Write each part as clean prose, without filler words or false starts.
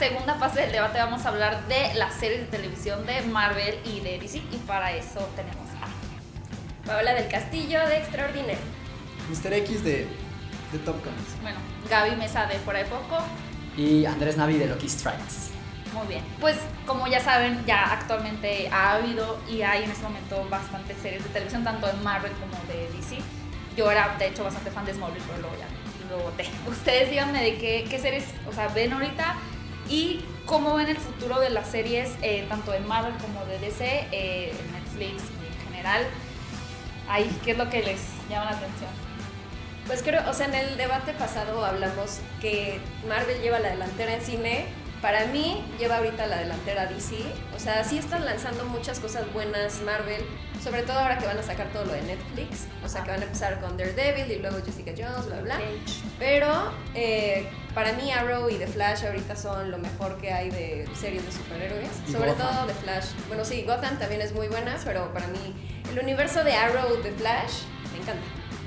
segunda fase del debate vamos a hablar de las series de televisión de Marvel y de DC. Y para eso tenemos a Paola del Castillo de Extraordinario. Mr. X de Top Comics. Bueno, Gaby Mesa de Fuera de Foco. Y Andrés Navi de Lucky Strikes. Muy bien, pues como ya saben, ya actualmente ha habido y hay en este momento bastantes series de televisión, tanto de Marvel como de DC. Yo era, de hecho, bastante fan de Smallville, pero luego ya lo boté. Ustedes díganme de qué series, o sea, ven ahorita y cómo ven el futuro de las series, tanto de Marvel como de DC, Netflix y en general. Ahí, ¿qué es lo que les llama la atención? Pues creo, o sea, en el debate pasado hablamos que Marvel lleva la delantera en cine. Para mí lleva ahorita la delantera DC. O sea, sí están lanzando muchas cosas buenas Marvel, sobre todo ahora que van a sacar todo lo de Netflix. O sea, que van a empezar con Daredevil y luego Jessica Jones, bla, bla. Pero para mí Arrow y The Flash ahorita son lo mejor que hay de series de superhéroes. Y sobre Gotham. todo The Flash. Bueno, sí, Gotham también es muy buena, pero para mí el universo de Arrow, The Flash, me encanta.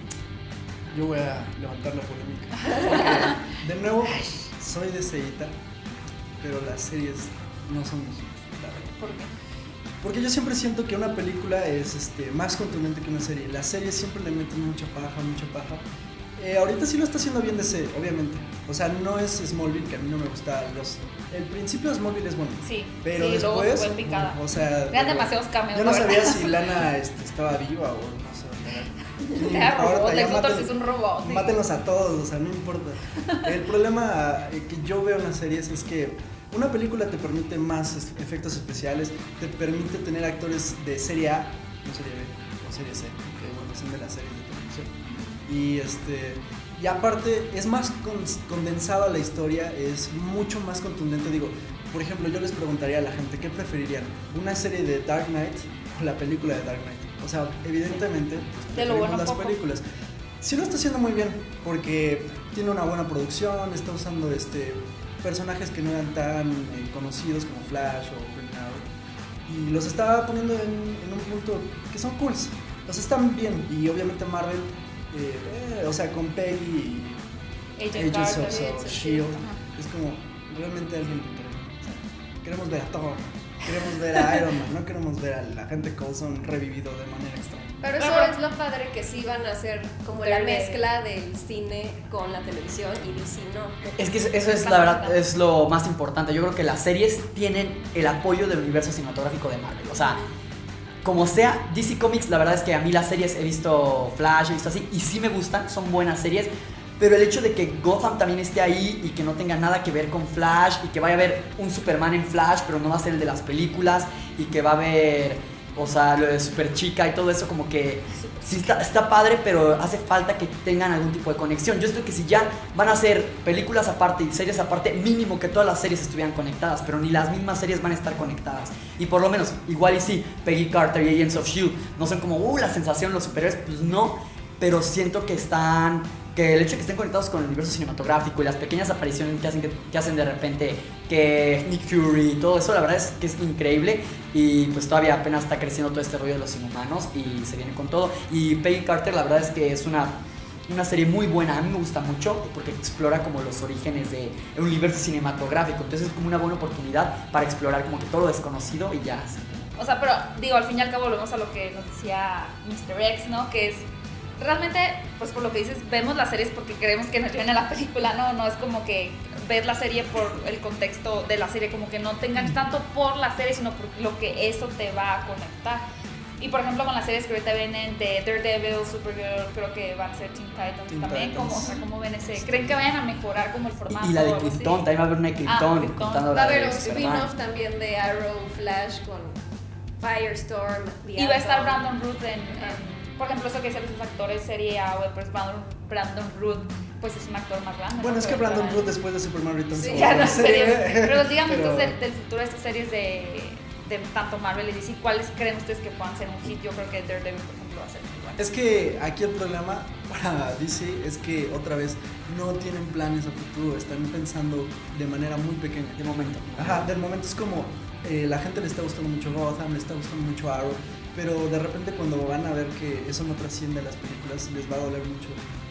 Yo voy a levantar la polémica. Porque, de nuevo, soy de Seita, pero las series no son mis hits, la verdad. ¿Por qué? Porque yo siempre siento que una película es más contundente que una serie. Las series siempre le meten mucha paja, mucha paja. Ahorita sí lo está haciendo bien DC, obviamente. O sea, no es Smallville, que a mí no me gusta. El principio de Smallville es bueno. Sí, pero sí, luego después, se fue en picada. o sea, Eran demasiados cameos. yo no la sabía verdad. si Lana estaba viva o no sé. Era robot, ya Lex Luthor sí es un robot. Sí. Mátenos a todos, o sea, no importa. El problema que yo veo en las series es que una película te permite más efectos especiales, te permite tener actores de serie A, no serie B, o serie C, que bueno, son de las series de televisión. Y aparte es más condensada la historia, es mucho más contundente. Digo, por ejemplo, yo les preguntaría a la gente, ¿qué preferirían? ¿Una serie de Dark Knight o la película de Dark Knight? O sea, evidentemente, pues, de lo bueno las poco. películas. Sí lo está haciendo muy bien, porque tiene una buena producción, está usando personajes que no eran tan conocidos como Flash o Green Arrow, y los está poniendo en un punto que son cools, o sea, están bien. Y obviamente Marvel, o sea, con Peggy y Agents of S.H.I.E.L.D., es como, realmente alguien lo quiere. O sea, queremos ver a Thor, queremos ver a Iron Man, no queremos ver al agente Coulson revivido de manera extraña. Pero eso es lo padre, que sí van a hacer como la mezcla del cine con la televisión y DC no. Es que eso es la verdad, es lo más importante. Yo creo que las series tienen el apoyo del universo cinematográfico de Marvel. O sea, como sea, DC Comics, la verdad es que a mí las series he visto Flash, he visto así, y sí me gustan, son buenas series. Pero el hecho de que Gotham también esté ahí y que no tenga nada que ver con Flash, y que vaya a haber un Superman en Flash, pero no va a ser el de las películas, y que va a haber, o sea, lo de Super Chica y todo eso, como que sí está padre, pero hace falta que tengan algún tipo de conexión. Yo estoy que si ya van a hacer películas aparte y series aparte, mínimo que todas las series estuvieran conectadas, pero ni las mismas series van a estar conectadas. Y por lo menos, igual y sí, Peggy Carter y Agents of S.H.I.E.L.D. no son como, la sensación, los superhéroes, pues no, pero siento que que el hecho de que estén conectados con el universo cinematográfico y las pequeñas apariciones que hacen de repente, que Nick Fury y todo eso, la verdad es que es increíble. Y pues todavía apenas está creciendo todo este rollo de los inhumanos y se viene con todo. Y Peggy Carter, la verdad es que es una serie muy buena, a mí me gusta mucho porque explora como los orígenes del universo cinematográfico. Entonces es como una buena oportunidad para explorar como que todo lo desconocido y ya. O sea, pero digo, al fin y al cabo volvemos a lo que nos decía Mr. X, ¿no? Que es realmente, pues por lo que dices, vemos las series porque queremos que nos lleven a la película, ¿no? No es como que ver la serie por el contexto de la serie, como que no te enganches tanto por la serie, sino por lo que eso te va a conectar. Y por ejemplo, con las series que ahorita vienen de Daredevil, Supergirl, creo que van a ser Teen Titans también. ¿Cómo ven ese? ¿Creen que vayan a mejorar como el formato? Y la de Krypton, también va a haber una de Krypton. Krypton. Va a haber un spin-off también de Arrow, Flash con Firestorm. Y va a estar Brandon Routh por ejemplo, eso que dicen los actores serie A, pues Brandon Routh, pues es un actor más grande. Bueno, ¿no? es que Brandon Routh después de Superman Returns. Sí, ya no sé. Pero díganme Pero... entonces del futuro de estas series de tanto Marvel y DC, ¿cuáles creen ustedes que puedan ser un hit? Yo creo que Daredevil, por ejemplo, va a ser muy bueno. Es que aquí el problema para DC es que otra vez no tienen planes a futuro, están pensando de manera muy pequeña. De momento. Ajá, del momento es como la gente le está gustando mucho Gotham, le está gustando mucho Arrow, pero de repente cuando van a ver que eso no trasciende a las películas les va a doler mucho.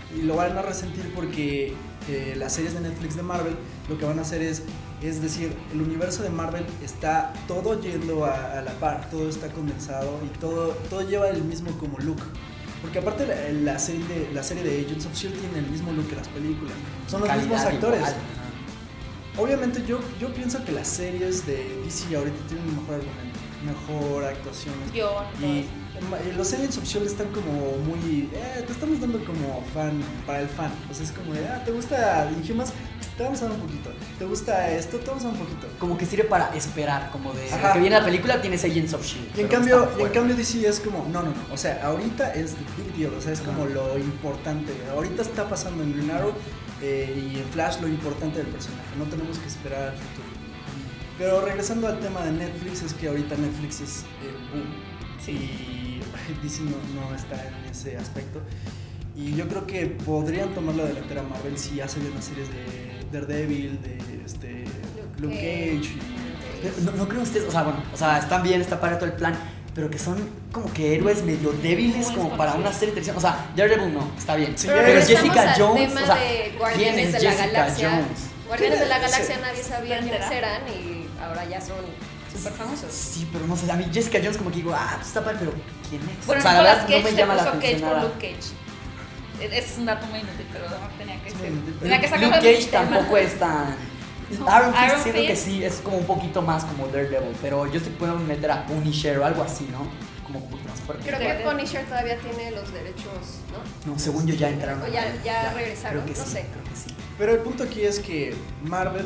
y lo van a resentir porque las series de Netflix de Marvel lo que van a hacer es decir, el universo de Marvel está todo yendo a la par, todo está condensado y todo lleva el mismo como look. Porque aparte la serie de Agents of S.H.I.E.L.D. tiene el mismo look que las películas, son los mismos actores. Igual. Obviamente yo pienso que las series de DC ahorita tienen un mejor argumento, mejor actuación. Y los Agents of S.H.I.E.L.D. están como muy... te estamos dando como fan, para el fan. O sea, es como de, ¿te gusta Inhumans? Te vamos a dar un poquito. ¿Te gusta esto? Te vamos a dar un poquito. Como que sirve para esperar, como de lo que viene la película tienes Agents of S.H.I.E.L.D. Y en cambio DC es como, no. O sea, ahorita es the big deal, o sea, es como lo importante. Ahorita está pasando en Green Arrow y en Flash lo importante del personaje. No tenemos que esperar al futuro. Pero regresando al tema de Netflix, es que ahorita Netflix es boom. Sí. Y DC no está en ese aspecto. Y yo creo que podrían tomar la delantera Marvel si hace bien las series de Daredevil, de Luke Cage. No creo ustedes, o sea, están bien, está para todo el plan, pero que son como que héroes medio débiles como para una serie de televisión. O sea, Daredevil no, está bien. Sí, pero Jessica Jones, o sea, ¿quién es Jessica Jones? Guardianes de la Galaxia nadie sabía quiénes eran y ahora ya son súper famosos. Sí, pero no sé, a mí Jessica Jones como que digo, pues está padre, pero ¿quién es? Bueno, o sea, la verdad Cage no me llama la Cage atención por nada. Luke Cage. Ese es un dato muy inútil, pero tenía que ser. Tenía que sacarlo. Luke Cage tampoco es tan... Iron Fist siento que sí, es como un poquito más como Daredevil, pero yo sí puedo meter a Punisher o algo así, ¿no? Como un poquito más fuerte. Creo que Punisher todavía tiene los derechos, ¿no? No, según yo ya entraron. O ya regresaron, creo que no sí, sé. Creo que sí. Pero el punto aquí es que Marvel,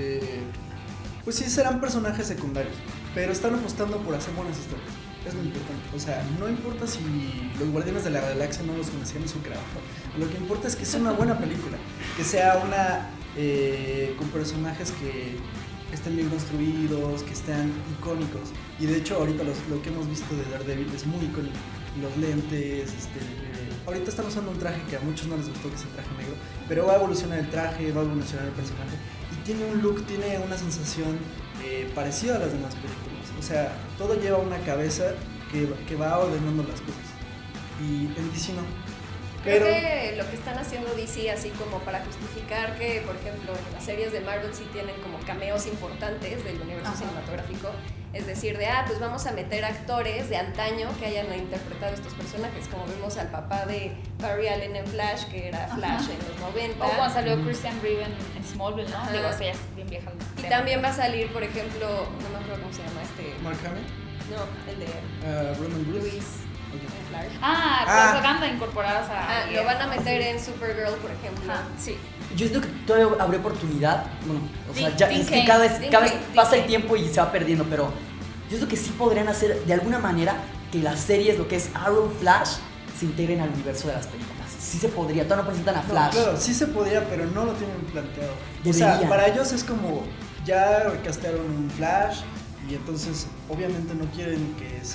pues sí serán personajes secundarios, pero están apostando por hacer buenas historias. Es lo importante. O sea, no importa si los Guardianes de la Galaxia no los conocían en su creador. Lo que importa es que sea una buena película, que sea una con personajes que estén bien construidos, que estén icónicos. Y de hecho ahorita lo que hemos visto de Daredevil es muy icónico. Los lentes, ahorita están usando un traje que a muchos no les gustó, que es el traje negro, pero va a evolucionar el traje, va a evolucionar el personaje y tiene un look, tiene una sensación parecida a las demás películas. O sea, todo lleva una cabeza que va ordenando las cosas y en DC no. Creo que lo que están haciendo DC así como para justificar que, por ejemplo, en las series de Marvel sí tienen como cameos importantes del universo cinematográfico, es decir, pues vamos a meter actores de antaño que hayan interpretado estos personajes, como vemos al papá de Barry Allen en Flash, que era Flash en los 90. O cuando salió Christian Reeve en Smallville, ¿no? Digo, ella es bien vieja. Y también va a salir, por ejemplo, no me acuerdo cómo se llama Mark Hamill. No, el de Roman Luis. Propaganda incorporadas a... lo van a meter en Supergirl, por ejemplo. Sí. Yo siento que todavía habría oportunidad. Bueno, o sea, ya es que cada vez pasa el tiempo y se va perdiendo, pero yo siento que sí podrían hacer de alguna manera que las series, lo que es Arrow, Flash, se integren al universo de las películas. Sí se podría, todavía no presentan a Flash. No, claro, sí se podría, pero no lo tienen planteado. Deberían. O sea, para ellos es como, ya castearon un Flash y entonces obviamente no quieren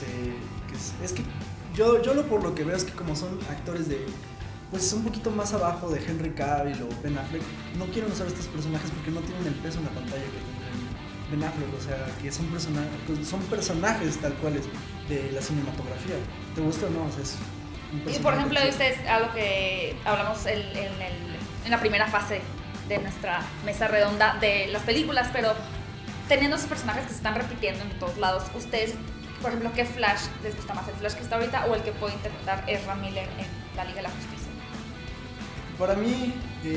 es que yo por lo que veo es que como son actores pues un poquito más abajo de Henry Cavill o Ben Affleck, no quieren usar estos personajes porque no tienen el peso en la pantalla que tienen Ben Affleck, o sea, que son personajes tal cuales de la cinematografía. ¿Te gusta o no? O sea, es y por ejemplo, ustedes algo que hablamos en la primera fase de nuestra mesa redonda de las películas, pero teniendo esos personajes que se están repitiendo en todos lados, ustedes, por ejemplo, ¿qué Flash les gusta más? ¿El Flash que está ahorita o el que puede interpretar Ezra Miller en la Liga de la Justicia? Para mí,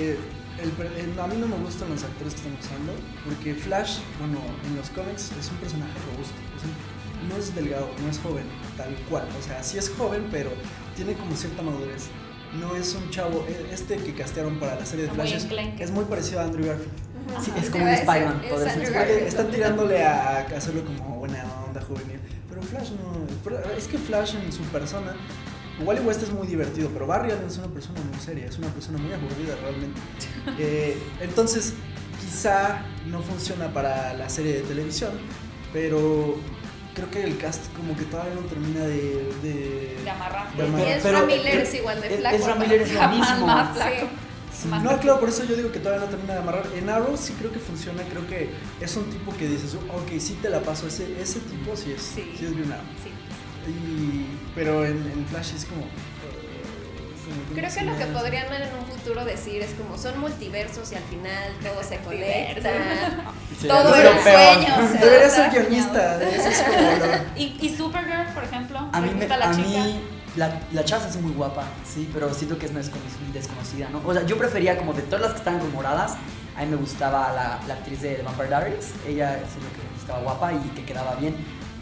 a mí no me gustan los actores que están usando, porque Flash, bueno, en los cómics es un personaje robusto, no es delgado, no es joven, tal cual, o sea, sí es joven, pero tiene como cierta madurez. No es un chavo, que castearon para la serie de Flash es muy parecido a Andrew Garfield. Sí, es como un Spider-Man. Están tirándole a hacerlo como buena onda juvenil, pero Flash no, es que Flash en su persona, Wally West es muy divertido, pero Barry Allen es una persona muy seria, es una persona muy aburrida realmente. Entonces, quizá no funciona para la serie de televisión, pero creo que el cast como que todavía no termina de amarrar. Y Ezra Miller es igual de flaco. Ezra Miller es lo mismo. Más flaco. Sí. No, claro, por eso yo digo que todavía no termina de amarrar. En Arrow sí creo que funciona, creo que es un tipo que dices, ok, sí te la paso, ese tipo sí es bien Arrow. Sí. Pero en Flash es como... Creo que lo que podrían en un futuro decir es como son multiversos y al final todo se conecta. Sí, Todo es era un peor. sueño. O sea, Debería está ser guionista, eso es como lo... ¿Y Supergirl, por ejemplo? A mí, ¿Te gusta la a chica? mí la chava es muy guapa, sí, pero siento que es más desconocida, ¿no? O sea, yo prefería como de todas las que están rumoradas, a mí me gustaba la actriz de The Vampire Diaries, ella siento que estaba guapa y que quedaba bien,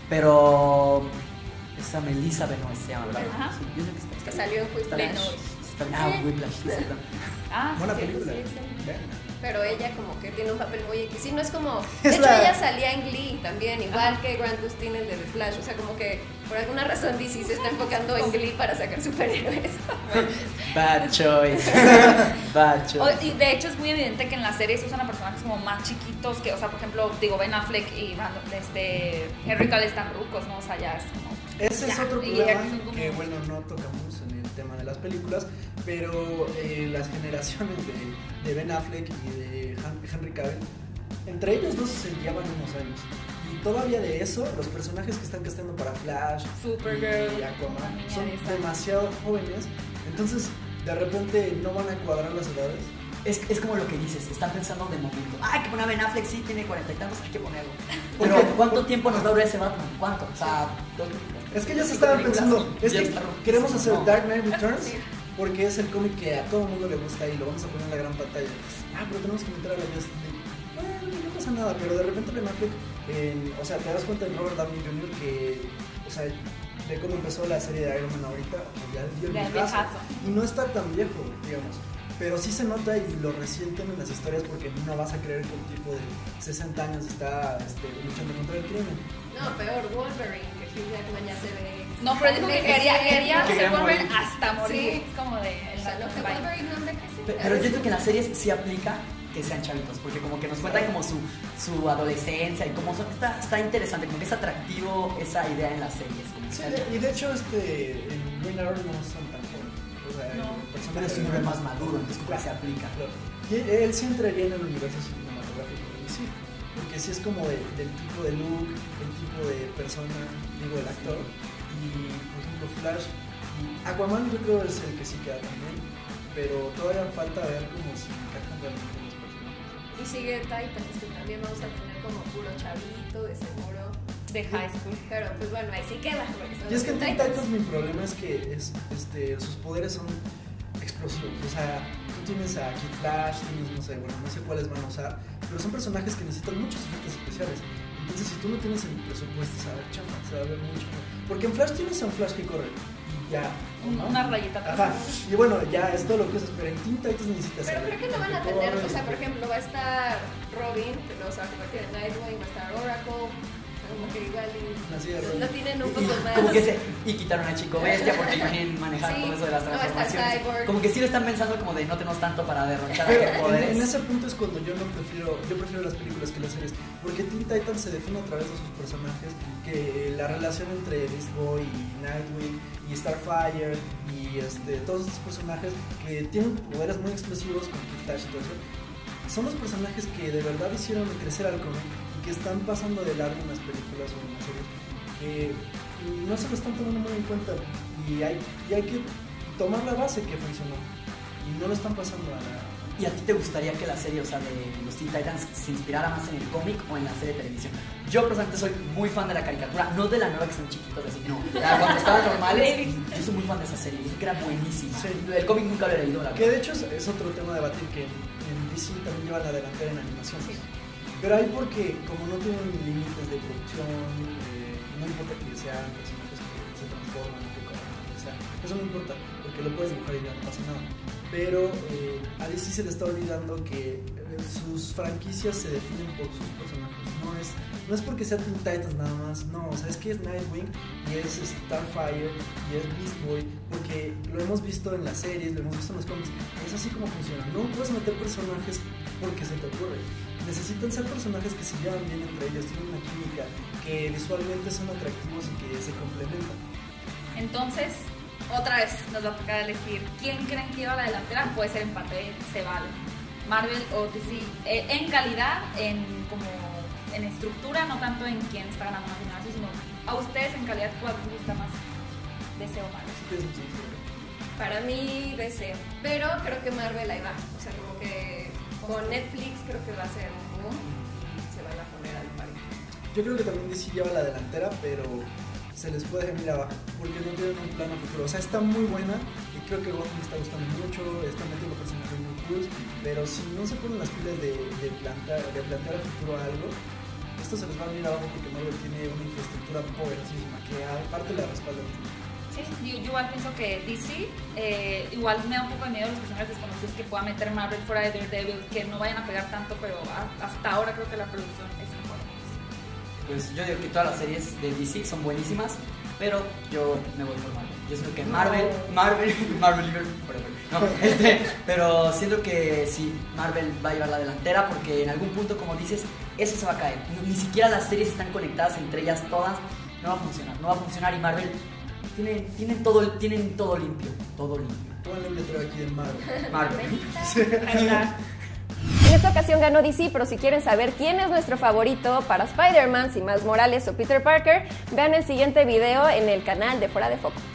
pero esa Melissa Benoist se llama, ¿verdad? Ajá. Sí, yo sé que está Que salió en Whiplash. Whiplash, sí, sí, Ah, Buena sí, película. sí, sí. Vean. Pero ella como que tiene un papel muy X. Sí, no es como... Es De hecho, la- ella salía en Glee también, igual que Grant Gustin, el de The Flash. O sea, como que por alguna razón DC se está enfocando en Glee para sacar superhéroes. Bad choice. Bad choice. Y de hecho es muy evidente que en las series usan a personajes como más chiquitos que, o sea, por ejemplo, digo, Ben Affleck y Henry Cavill están rucos, ¿no? O sea, ya es como... Ese es ya, otro y ya problema son como- que, bueno, no tocamos en el tema de las películas, pero las generaciones de Ben Affleck y de Henry Cavill, entre ellos dos se llevan unos años. Y todavía de eso, los personajes que están casteando para Flash Supergirl, y Aquaman niña son de esa. demasiado jóvenes, entonces de repente no van a cuadrar las edades. Es como lo que dices, están pensando de momento. Ah, hay que poner a Ben Affleck, sí, tiene 40 y tantos, hay que ponerlo. Pero ¿cuánto tiempo nos va a durar ese Batman? ¿Cuánto? O sea, 2 películas. Es que ya se Cinco estaban películas. pensando, es Ya que está rotísimo. queremos hacer No. Dark Knight Returns Sí. porque es el cómic que a todo el mundo le gusta y lo vamos a poner en la gran pantalla. Ah, pero tenemos que meter a la Justice League. Bueno, no pasa nada, pero de repente Ben Affleck, o sea, te das cuenta en Robert Downey Jr. que, o sea, de cómo empezó la serie de Iron Man ahorita, pues ya dio el Ya, viejazo. viejazo. Y no está tan viejo, digamos. Pero sí se nota y lo resienten en las historias porque no vas a creer que un tipo de 60 años está luchando contra el crimen. No, peor, Wolverine, que Hugh Jackman ya se ve... No, pero dijo que quería Que se quería volver morir. hasta morir. Sí. Es como de... O sea, lo que Bye. Wolverine no envejece. Pero yo siento que en las series sí aplica que sean chavitos, porque como que nos cuentan como su adolescencia y como está interesante, como que es atractivo esa idea en las series. Como que Sí, sea- y de hecho en Green Arrow no son tan jóvenes. O sea, No. el personaje Pero es un de- hombre más maduro, entonces como que se aplica. Claro. Y él sí entraría en el universo cinematográfico de DC, porque sí es como del tipo de look, el tipo de persona, digo, el actor. Y por ejemplo, Flash y Aquaman yo creo es el que sí queda también, pero todavía falta ver cómo se encajan realmente los personajes. Y sigue Titans, que también vamos a tener como puro chavito, de seguro. De high school. Pero pues bueno, ahí sí queda. porque son Y es que en los Teen Titans mi problema es que sus poderes son explosivos. O sea, tú tienes a Kid Flash, tienes, no sé, bueno, no sé cuáles van a usar, pero son personajes que necesitan muchos efectos especiales. Entonces, si tú no tienes el presupuesto, se va a ver chafa, se va a ver mucho. Porque en Flash tienes a un Flash que corre y ya. ¿no? Una rayita atrás. Ajá. Y bueno, ya es todo lo que usas, pero en Teen Titans necesitas. Pero el- creo que no el van a corre, tener, o el sea, por que- ejemplo, va a estar Robin, que luego se va a convertir en Nightwing, va a estar Oracle, como que igual Así es, lo tienen un Y, poco más. como que y quitaron a Chico Bestia porque quieren manejar Sí, todo eso de las no va a estar transformaciones. Cyborg. Como que sí lo están pensando como de no tenemos tanto para derrochar Pero a poderes. en ese punto es cuando yo prefiero las películas que las series, porque Teen Titans se define a través de sus personajes, que la relación entre Beast Boy y Nightwing y Starfire y todos estos personajes que tienen poderes muy explosivos con Kid Flash y todo eso, son los personajes que de verdad hicieron crecer al cómic y que están pasando de largo en las películas o en las series, que no se lo están tomando muy en cuenta y hay que tomar la base que funcionó y no lo están pasando a la... ¿Y a ti te gustaría que la serie, o sea, de los Teen Titans se inspirara más en el cómic o en la serie de televisión? Yo personalmente soy muy fan de la caricatura, no de la nueva que son chiquitos, así, no. Cuando estaban normales, yo soy muy fan de esa serie, yo creo que era buenísima. Sí. El cómic nunca lo he leído, la Que verdad. de hecho es otro tema de debatir, que en DC también lleva la delantera en animaciones. Pero hay porque como no tienen límites de producción, no importa que sean personajes que se transforman, que corren, lo que sea, eso no importa, porque lo puedes dibujar y ya no pasa nada. Pero a DC se le está olvidando que sus franquicias se definen por sus personajes. No es porque sea Teen Titans nada más, no, o sea, es que es Nightwing y es Starfire y es Beast Boy, porque lo hemos visto en las series, lo hemos visto en los cómics, es así como funciona. No puedes meter personajes porque se te ocurre. Necesitan ser personajes que se llevan bien entre ellos, tienen una química, que visualmente son atractivos y que se complementan. Entonces, otra vez nos va a tocar elegir quién creen que lleva la delantera. Puede ser empate, se vale. Marvel o DC. En calidad, en estructura, no tanto en quién está ganando más dinero, sino a ustedes en calidad, ¿cuál les gusta más? DC o Marvel. Así que es muy sencillo. Para mí DC, pero creo que Marvel ahí va, o sea, como que con Netflix creo que va a ser un boom, se van a poner al pari. Yo creo que también DC lleva la delantera, pero se les puede venir abajo, porque no tienen un plano futuro. O sea, está muy buena y creo que Gotham me está gustando mucho, están metiendo personajes muy cool, pero si no se ponen las pilas de plantear a futuro algo, esto se les va a venir abajo porque Marvel tiene una infraestructura poderosísima que aparte la respalda mucho. Sí, yo igual pienso que DC, igual me da un poco de miedo los personajes desconocidos que pueda meter Marvel fuera de Daredevil, que no vayan a pegar tanto, pero hasta ahora creo que la producción es mejor. Pues yo digo que todas las series de DC son buenísimas, pero yo me voy por Marvel. Yo siento que Marvel forever. No, pero siento que sí, Marvel va a llevar la delantera porque en algún punto, como dices, eso se va a caer. Ni siquiera las series están conectadas entre ellas todas, no va a funcionar y Marvel tienen todo limpio, Ponle un letrero aquí de Marvel. Ahí está. En esta ocasión ganó DC, pero si quieren saber quién es nuestro favorito para Spider-Man, si Miles Morales o Peter Parker, vean el siguiente video en el canal de Fuera de Foco.